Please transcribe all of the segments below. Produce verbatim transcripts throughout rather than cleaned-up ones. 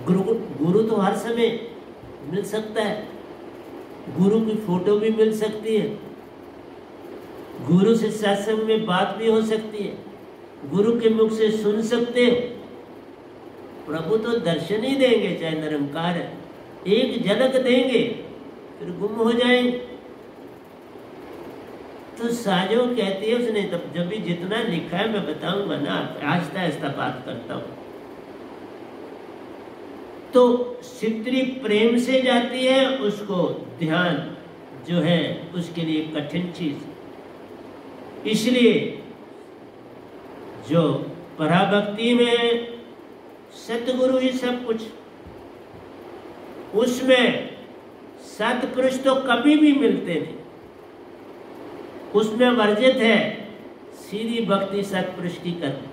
गुरु गुरु तो हर समय मिल सकता है, गुरु की फोटो भी मिल सकती है, गुरु से सत्संग में बात भी हो सकती है, गुरु के मुख से सुन सकते हो। प्रभु तो दर्शन ही देंगे, चाहे निरंकार है, एक झलक देंगे फिर गुम हो जाएंगे। तो साजो कहती है उसने, तब जब भी जितना लिखा है मैं बताऊंगा ना, आहिस्ता आहिस्ता बात करता हूं। तो स्त्री प्रेम से जाती है, उसको ध्यान जो है उसके लिए कठिन चीज। इसलिए जो पराभक्ति में सतगुरु ही सब कुछ, उसमें सतपुरुष तो कभी भी मिलते नहीं, उसमें वर्जित है सीधी भक्ति सतपुरुष की करनी।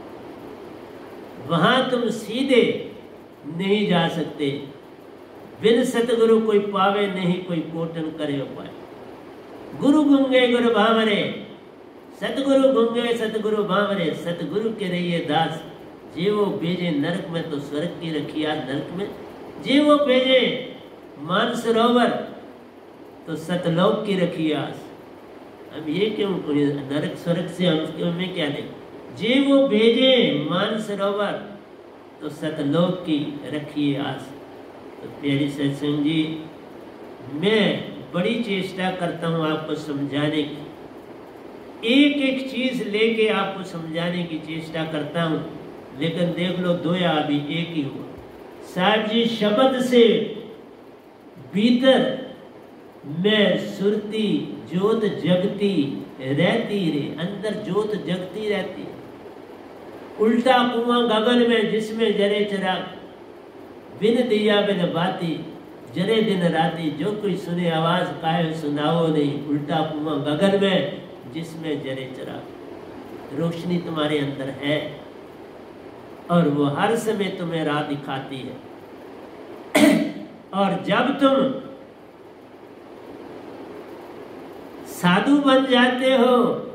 वहां तुम सीधे नहीं जा सकते, बिन सतगुरु कोई पावे नहीं, कोई कोटन करे उपाय। गुरु गुंगे गुरु भावरे, सतगुरु गुंगे सतगुरु भावरे, सतगुरु के रहिए दास। जे वो भेजे नरक में तो स्वर्ग की रखी आज नरक में, जे वो भेजे मानसरोवर तो सतलोक की रखी आस। अब ये क्यों नरक स्वर्ग से हम हमें क्या ले, जे वो भेजे मानसरोवर तो सतलोक की रखिए आस। तो प्यारी सत्संग जी, मैं बड़ी चेष्टा करता हूँ आपको समझाने की, एक एक चीज लेके आपको समझाने की चेष्टा करता हूँ, लेकिन देख लो दो या अभी एक ही हुआ। साहब जी, शब्द से भीतर मैं सुरती ज्योत जगती रहती रे, अंदर ज्योत जगती रहती है। उल्टा कुआं गगन में जिसमें जरे चिराग, बिन दिया बिन बाती जरे दिन राती। जो कोई सुने आवाज काहे सुनाओ नहीं, उल्टा कुआं गगन में जिसमें जरे चिराग। रोशनी तुम्हारे अंदर है और वो हर समय तुम्हें राह दिखाती है। और जब तुम साधु बन जाते हो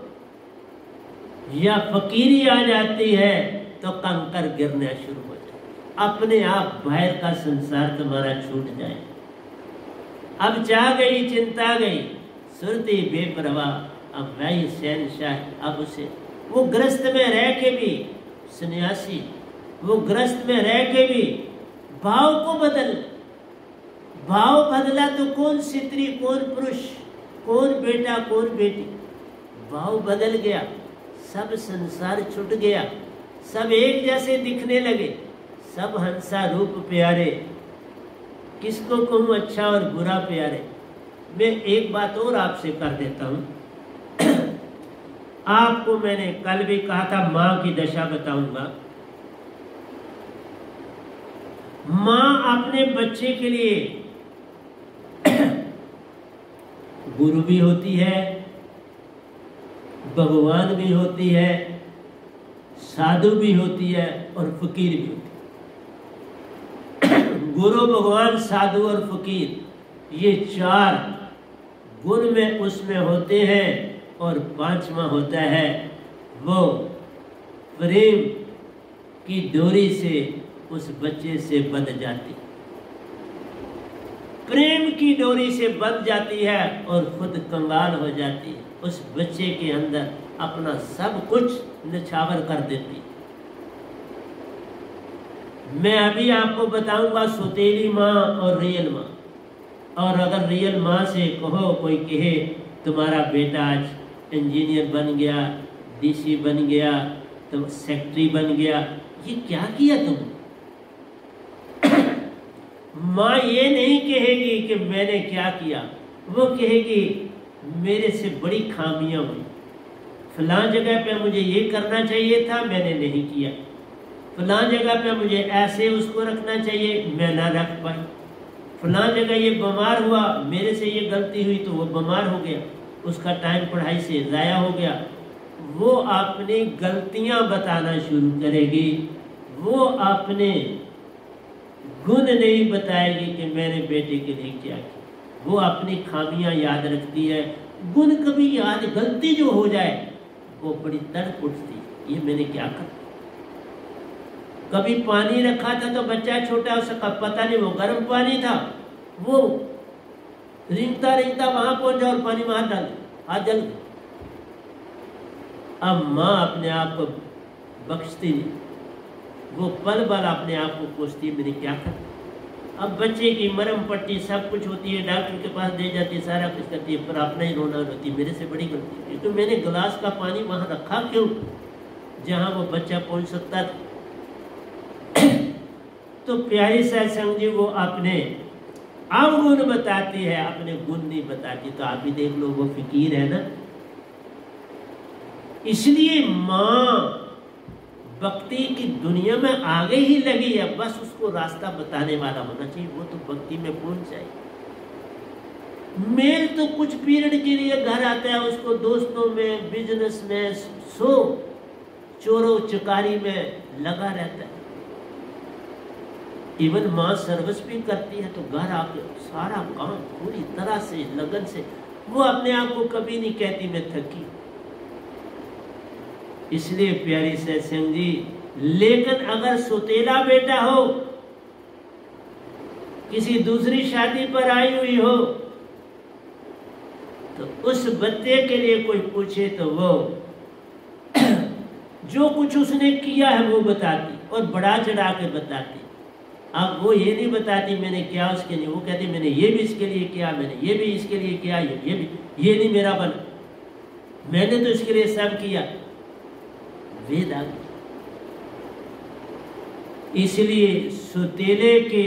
या फकीरी आ जाती है तो कंकर गिरना शुरू हो जाए, अपने आप बाहर का संसार तुम्हारा छूट जाए। अब चाह गई चिंता गई, सुरती बेपरवाह, अब वही शहनशाह। अब उसे वो ग्रस्त में रह के भी सन्यासी, वो ग्रस्त में रह के भी भाव को बदल, भाव बदला तो कौन स्त्री कौन पुरुष, कौन बेटा कौन बेटी, भाव बदल गया, सब संसार छूट गया, सब एक जैसे दिखने लगे, सब हंसा रूप प्यारे। किसको कहूँ अच्छा और बुरा प्यारे। मैं एक बात और आपसे कर देता हूँ। आपको मैंने कल भी कहा था माँ की दशा बताऊंगा। माँ अपने बच्चे के लिए गुरु भी होती है, भगवान भी होती है, साधु भी होती है और फकीर भी होती है। गुरु, भगवान, साधु और फकीर, ये चार गुण में उसमें होते हैं। और पांचवा होता है वो प्रेम की डोरी से उस बच्चे से बंध जाती, प्रेम की डोरी से बंध जाती है और खुद कंगाल हो जाती है। उस बच्चे के अंदर अपना सब कुछ निछावर कर देती। मैं अभी आपको बताऊंगा सौतेली माँ और रियल माँ। और अगर रियल माँ से कहो, कोई कहे तुम्हारा बेटा आज इंजीनियर बन गया, डीसी बन गया, तो सेक्रेटरी बन गया, ये क्या किया तुम? माँ ये नहीं कहेगी कि मैंने क्या किया, वो कहेगी मेरे से बड़ी खामियां हुई, फलां जगह पे मुझे ये करना चाहिए था मैंने नहीं किया, फलां जगह पे मुझे ऐसे उसको रखना चाहिए मैं ना रख पाई, फलां जगह ये बीमार हुआ, मेरे से ये गलती हुई तो वो बीमार हो गया, उसका टाइम पढ़ाई से ज़ाया हो गया। वो अपनी गलतियां बताना शुरू करेगी, वो अपने गुण नहीं बताएगी कि मैंने बेटे के लिए क्या किया। वो अपनी खामियां याद रखती है, गुण कभी याद, गलती जो हो जाए वो बड़ी तड़प उठती, ये मैंने क्या कर। कभी पानी रखा था तो बच्चा छोटा, उसका पता नहीं वो गर्म पानी था, वो रिंगता रिंगता वहां पहुंचा और पानी में हाथ डाल हाथ जल गया। अब माँ अपने आप को बख्शती नहीं, वो पल पल अपने आप को कोसती, मैंने क्या कर। अब बच्चे की मरम पट्टी सब कुछ होती है, डॉक्टर के पास दे जाती है, सारा कुछ करती है, पर अपना ही रोना रोती, मेरे से बड़ी गलती है, क्योंकि मैंने गिलास का पानी वहां रखा क्यों जहां वो बच्चा पहुंच सकता था। तो प्यारी सत्संग जी वो अपने अवगुण बताती है, अपने गुण नहीं बताती। तो आप ही देख लो, वो फकीर है ना। इसलिए माँ भक्ति की दुनिया में आगे ही लगी है, बस उसको रास्ता बताने वाला होना चाहिए, वो तो भक्ति में पहुंच जाए। मेल तो कुछ पीरियड के लिए घर आता है, उसको दोस्तों में, बिजनेस में, सो चोरों चकारी में लगा रहता है। इवन माँ सर्विस भी करती है, तो घर आके सारा काम पूरी तरह से लगन से, वो अपने आप को कभी नहीं कहती मैं थकी। इसलिए प्यारी सत्संग जी, लेकिन अगर सुतेला बेटा हो, किसी दूसरी शादी पर आई हुई हो, तो उस बच्चे के लिए कोई पूछे तो वो जो कुछ उसने किया है वो बताती और बढ़ा चढ़ा के बताती। अब वो ये नहीं बताती मैंने क्या उसके लिए, वो कहती मैंने ये भी इसके लिए किया, मैंने ये भी इसके लिए किया, ये ये भी ये नहीं मेरा बन, मैंने तो इसके लिए सब किया। वेद आ गया। इसलिए सुतेले के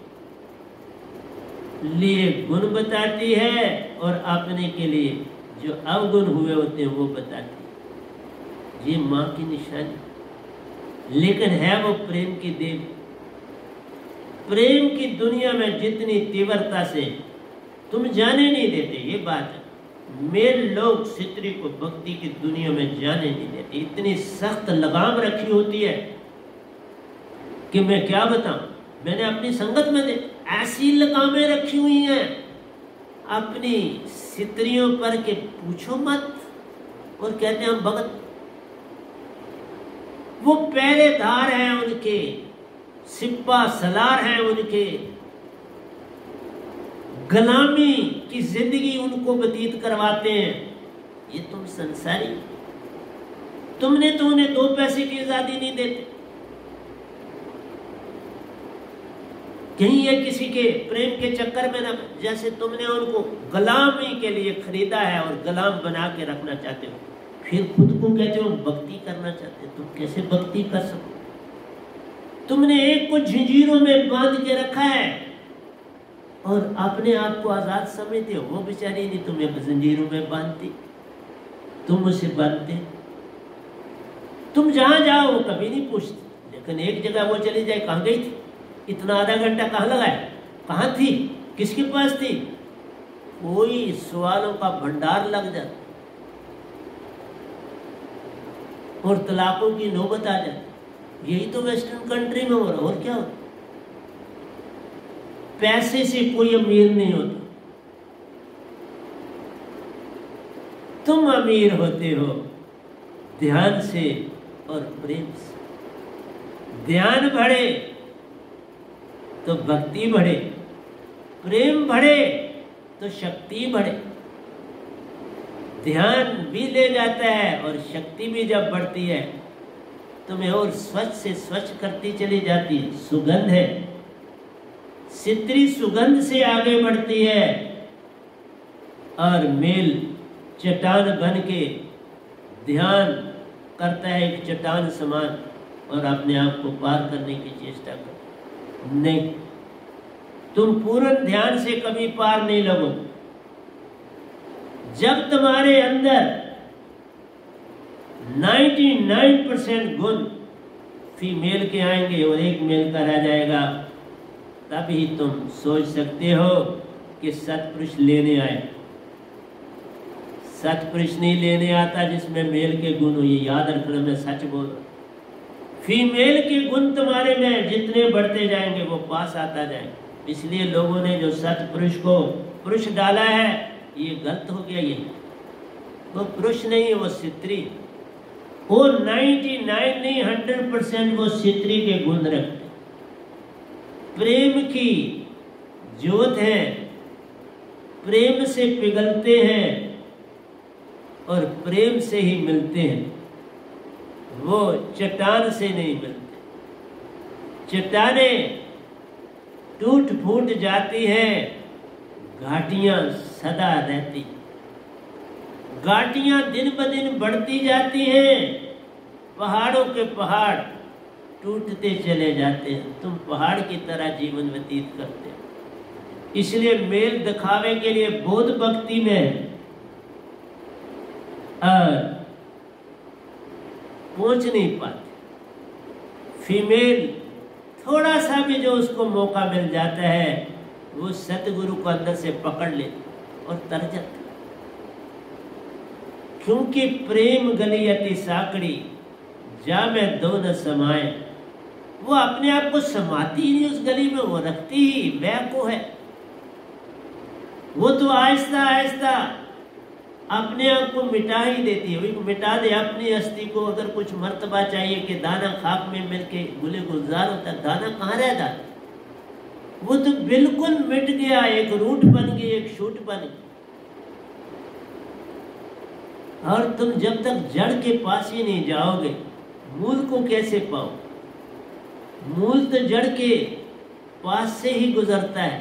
लिए गुण बताती है और अपने के लिए जो अवगुण हुए होते हैं वो बताती है। ये माँ की निशानी, लेकिन है वो प्रेम की देवी। प्रेम की दुनिया में जितनी तीव्रता से तुम जाने नहीं देते, ये बात है। मेरे लोग स्त्री को भक्ति की दुनिया में जाने नहीं देते, इतनी सख्त लगाम रखी होती है कि मैं क्या बताऊं। मैंने अपनी संगत में देख ऐसी लगामें रखी हुई हैं अपनी स्त्रियों पर के पूछो मत, और कहते हैं हम भगत। वो पहरेदार हैं उनके, सिप्पा सलार हैं उनके, गुलामी की जिंदगी उनको व्यतीत करवाते हैं। ये तुम संसारी, तुमने तो उन्हें दो पैसे की आजादी नहीं देते। कहीं ये किसी के प्रेम के चक्कर में ना, जैसे तुमने उनको गुलामी के लिए खरीदा है और गुलाम बना के रखना चाहते हो, फिर खुद को कहते हो भक्ति करना चाहते हो। तुम कैसे भक्ति कर सको? तुमने एक को झंझीरों में बांध के रखा है और अपने आप को आजाद समझते हो। वो बेचारी नहीं तुम्हें जंजीरों में बांधती, तुम उसे बांधते। तुम जहां जाओ वो कभी नहीं पूछती, लेकिन एक जगह वो चली जाए, कहां गई थी, इतना आधा घंटा कहां लगाया, कहां थी, किसके पास थी, कोई सवालों का भंडार लग जाता और तलाकों की नौबत आ जाती। यही तो वेस्टर्न कंट्री में हो रहा, और क्या होता। पैसे से कोई अमीर नहीं होता, तुम अमीर होते हो ध्यान से और प्रेम से। ध्यान बढ़े तो भक्ति बढ़े, प्रेम बढ़े तो शक्ति बढ़े। ध्यान भी ले जाता है और शक्ति भी जब बढ़ती है तुम्हें और स्वच्छ से स्वच्छ करती चली जाती है। सुगंध है, स्त्री सुगंध से आगे बढ़ती है और मेल चट्टान बन के ध्यान करता है एक चट्टान समान और अपने आप को पार करने की चेष्टा करता। नहीं, तुम पूर्ण ध्यान से कभी पार नहीं लगो। जब तुम्हारे अंदर निन्यानवे परसेंट गुण फीमेल के आएंगे और एक मेल का रह जाएगा, तभी तुम सोच सकते हो कि सत्पुरुष लेने आए। सत्पुरुष नहीं लेने आता जिसमें मेल के गुण हो, ये याद रखना, मैं सच बोल रहा हूं। फीमेल के गुण तुम्हारे में जितने बढ़ते जाएंगे वो पास आता जाएगा। इसलिए लोगों ने जो सत्पुरुष को पुरुष डाला है ये गलत हो गया। ये वो पुरुष नहीं है, वो स्त्री। वो नाइन्टी नाइन नहीं हंड्रेड परसेंट वो स्त्री के गुण रखते, प्रेम की ज्योत है, प्रेम से पिघलते हैं और प्रेम से ही मिलते हैं, वो चट्टान से नहीं मिलते। चट्टानें टूट फूट जाती है, घाटियां सदा रहती, घाटियां दिन ब दिन बढ़ती जाती हैं, पहाड़ों के पहाड़ टूटते चले जाते हैं। तुम पहाड़ की तरह जीवन व्यतीत करते हो। इसलिए मेल दिखावे के लिए बौद्ध भक्ति में पहुंच नहीं पाते। फीमेल थोड़ा सा भी जो उसको मौका मिल जाता है वो सतगुरु को अंदर से पकड़ ले और तर जाता, क्योंकि प्रेम गली अति साकड़ी जा में दो न समाए। वो अपने आप को समाती ही नहीं उस गली में, वो रखती ही वह को है। वो तो आहिस्ता आहिस्ता अपने आप को मिटा ही देती है। वो मिटा दे अपनी अस्थि को। अगर कुछ मर्तबा चाहिए कि दाना खाक में मिलके गुले गुलजार होता, दाना कहाँ रहता, वो तो बिल्कुल मिट गया, एक रूट बन गई, एक शूट बन गई। और तुम जब तक जड़ के पास ही नहीं जाओगे, मूल को कैसे पाओ? मूल तो जड़ के पास से ही गुजरता है।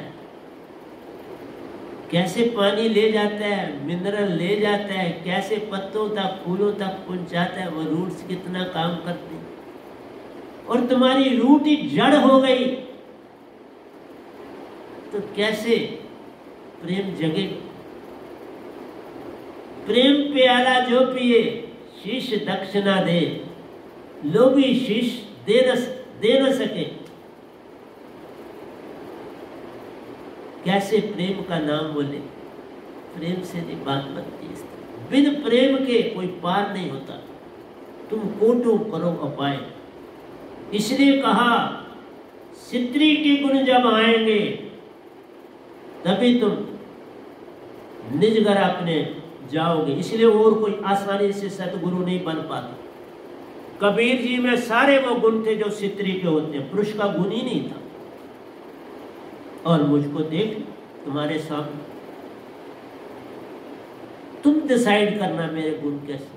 कैसे पानी ले जाता है, मिनरल ले जाता है, कैसे पत्तों तक फूलों तक पहुंचाता है, वो रूट्स कितना काम करते हैं। और तुम्हारी रूट ही जड़ हो गई तो कैसे प्रेम जगेगा? प्रेम प्याला जो पिए शीश दक्षिणा दे, लोभी शीश दे न दे न सके। कैसे प्रेम का नाम बोले? प्रेम से नहीं बात बनती। बिन प्रेम के कोई पार नहीं होता। तुम कोटो करो अपाय। इसलिए कहा स्त्री के गुण जब आएंगे तभी तुम निज घर अपने जाओगे। इसलिए और कोई आसानी से सतगुरु नहीं बन पाता। कबीर जी में सारे वो गुण थे जो स्त्री के होते हैं, पुरुष का गुण ही नहीं था। और मुझको देख तुम्हारे सामने, तुम डिसाइड करना मेरे गुण कैसे।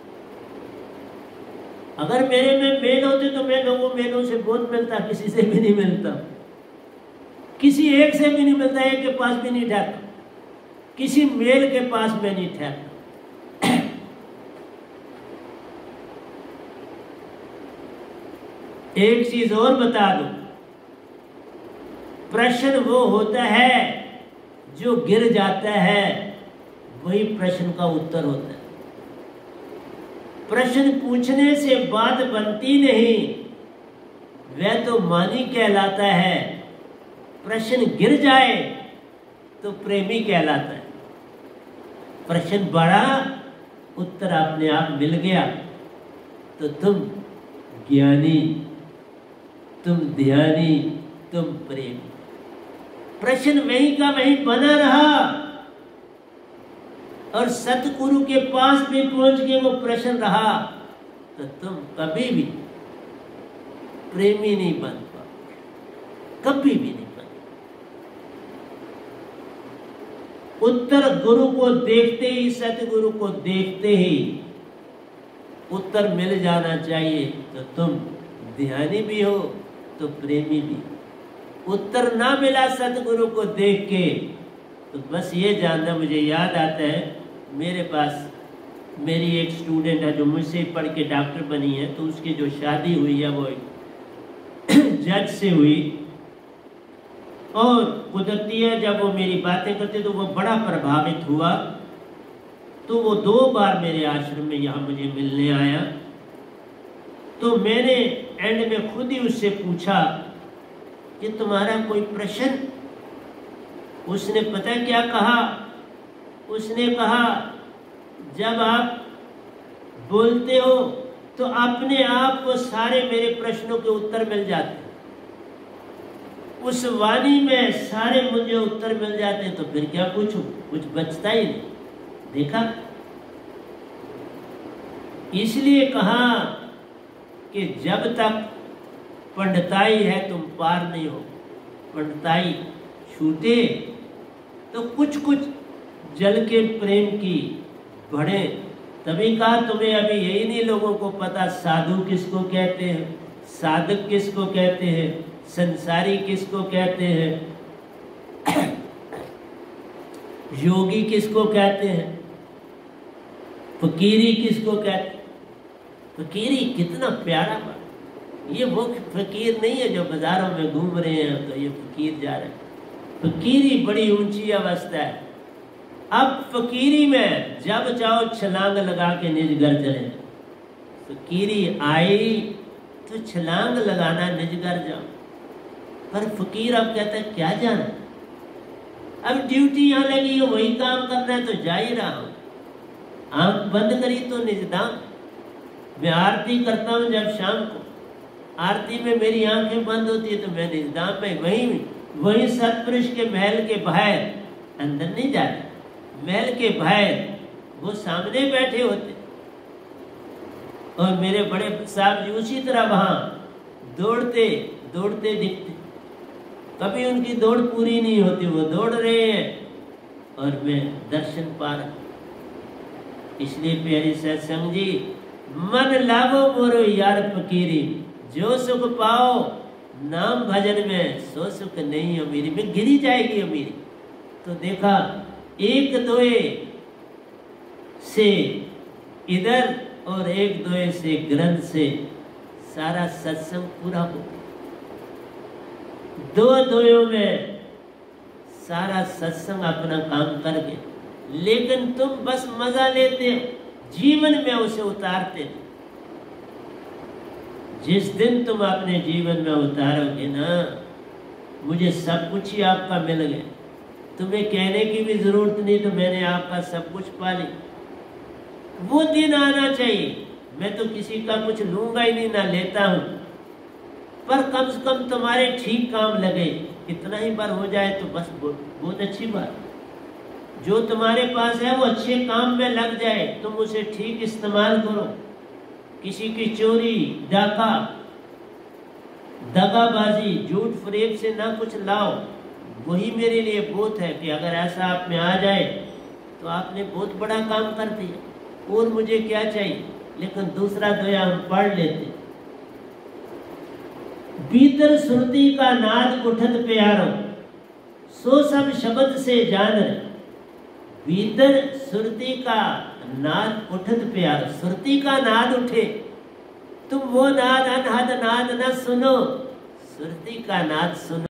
अगर मेरे में मेल होते तो मैं लोगों मेलों से बहुत मिलता, किसी से भी नहीं मिलता, किसी एक से भी नहीं मिलता, एक के पास भी नहीं ठहरता, किसी मेल के पास में नहीं ठहरता। एक चीज और बता दूं, प्रश्न वो होता है जो गिर जाता है, वही प्रश्न का उत्तर होता है। प्रश्न पूछने से बात बनती नहीं, वह तो मानी कहलाता है। प्रश्न गिर जाए तो प्रेमी कहलाता है। प्रश्न बड़ा, उत्तर अपने आप मिल गया तो तुम ज्ञानी, तुम ध्यानी, तुम प्रेमी। प्रश्न वहीं का वहीं बना रहा और सतगुरु के पास भी पहुंच के वो प्रश्न रहा तो तुम कभी भी प्रेमी नहीं बन पाओगे, कभी भी नहीं बन। उत्तर गुरु को देखते ही, सतगुरु को देखते ही उत्तर मिल जाना चाहिए। तो तुम ध्यानी भी हो तो प्रेमी भी। उत्तर ना मिला सतगुरु को देख के तो बस ये जानना, मुझे याद आता है मेरे पास मेरी एक स्टूडेंट है जो मुझसे पढ़ के डॉक्टर बनी है, तो उसकी जो शादी हुई है वो जज से हुई। और कुदरती है जब वो मेरी बातें करते तो वो बड़ा प्रभावित हुआ। तो वो दो बार मेरे आश्रम में यहाँ मुझे मिलने आया। तो मैंने एंड में खुद ही उससे पूछा कि तुम्हारा कोई प्रश्न? उसने पता क्या कहा? उसने कहा जब आप बोलते हो तो अपने आप को सारे मेरे प्रश्नों के उत्तर मिल जाते, उस वाणी में सारे मुझे उत्तर मिल जाते, तो फिर क्या पूछूं? कुछ बचता ही नहीं। देखा, इसलिए कहा कि जब तक पंडिताई है तुम पार नहीं हो। पंडिताई छूटे तो कुछ कुछ जल के प्रेम की बढ़े। तभी कहा तुम्हें अभी यही नहीं लोगों को पता साधु किसको कहते हैं, साधक किसको कहते हैं, संसारी किसको कहते हैं, योगी किसको कहते हैं, फकीरी किसको कहते हैं। फकीरी कितना प्यारा बात। ये वो फकीर नहीं है जो बाजारों में घूम रहे हैं तो ये फकीर जा रहे हैं। फकीरी बड़ी ऊंची अवस्था है। अब फकीरी में जब चाहो छलांग लगा के निज घर चले। फकीरी आई तो छलांग लगाना निज घर जाओ। पर फकीर अब कहता है क्या जाना, अब ड्यूटी यहाँ लगी है वही काम करना है तो जा ही रहा हूं। आंख बंद करी तो निजदाम। मैं आरती करता हूँ जब शाम को, आरती में मेरी आंखें बंद होती है तो मैं निजदाम में वहीं वहीं सतपुरुष के महल के बाहर, अंदर नहीं जाते, महल के बाहर वो सामने बैठे होते और मेरे बड़े साहब जी उसी तरह वहां दौड़ते दौड़ते दिखते। कभी उनकी दौड़ पूरी नहीं होती, वो दौड़ रहे हैं और मैं दर्शन पा रहा। इसलिए प्यारी सत्संग जी, मन लागो मोरो यार फकीरी, जो सुख पाओ नाम भजन में सो सुख नहीं अमीरी में गिरी जाएगी अमीरी। तो देखा एक दोए से इधर और एक दोए से ग्रंथ से सारा सत्संग पूरा हो। दो दोयों में सारा सत्संग अपना काम कर गया, लेकिन तुम बस मजा लेते हो, जीवन में उसे उतारते नहीं। जिस दिन तुम अपने जीवन में उतारोगे ना, मुझे सब कुछ ही आपका मिल गया, तुम्हें कहने की भी जरूरत नहीं, तो मैंने आपका सब कुछ पा लिया। वो दिन आना चाहिए। मैं तो किसी का कुछ लूंगा ही नहीं, ना लेता हूं, पर कम से कम तुम्हारे ठीक काम लगे, इतना ही बार हो जाए तो बस बहुत अच्छी बात। जो तुम्हारे पास है वो अच्छे काम में लग जाए, तुम उसे ठीक इस्तेमाल करो। किसी की चोरी, डाका, दगाबाजी, झूठ फरेब से ना कुछ लाओ, वही मेरे लिए बहुत है कि अगर ऐसा आप में आ जाए तो आपने बहुत बड़ा काम कर दिया, और मुझे क्या चाहिए। लेकिन दूसरा दोया हम पढ़ लेते। भीतर सुरती का नाद उठत प्यारो, सो सब शब्द से जान रहे। भीतर सुरती का नाद उठत प्यारो, सुरती का नाद उठे, तुम वो नाद अनहद नाद न सुनो, सुरती का नाद सुनो।